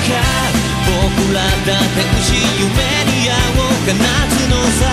僕らだって星夢に会おうか夏のさ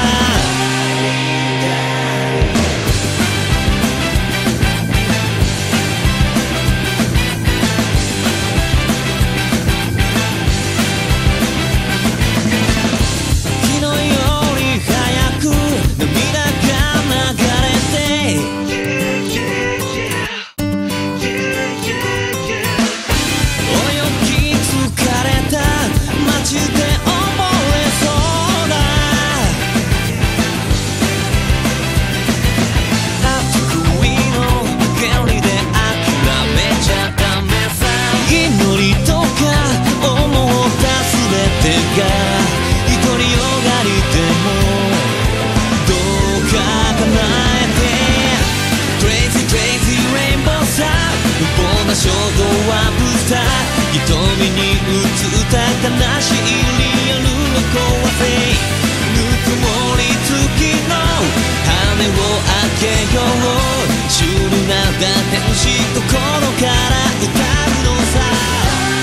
衝動はぶた瞳に映った悲しいリアルを壊せぬくもり付きの羽をあげようシュールな打天使心から歌うのさ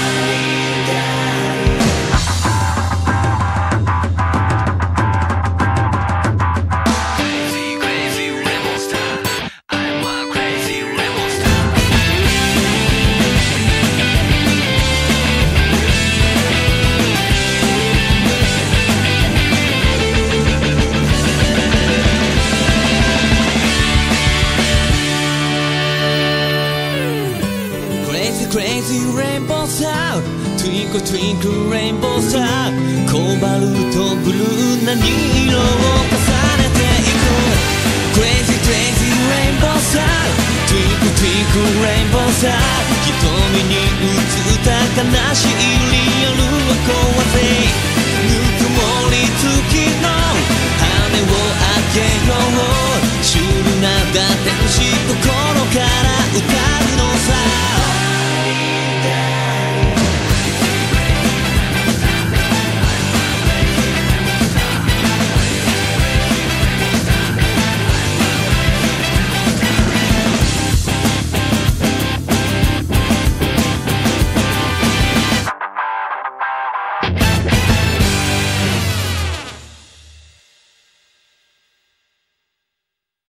Crazy rainbow star Twinkle twinkle rainbow star コバルトブルーな2色を重ねていく Crazy crazy rainbow star Twinkle twinkle rainbow star 瞳に映った悲しいリアルを壊せぬくもり付きの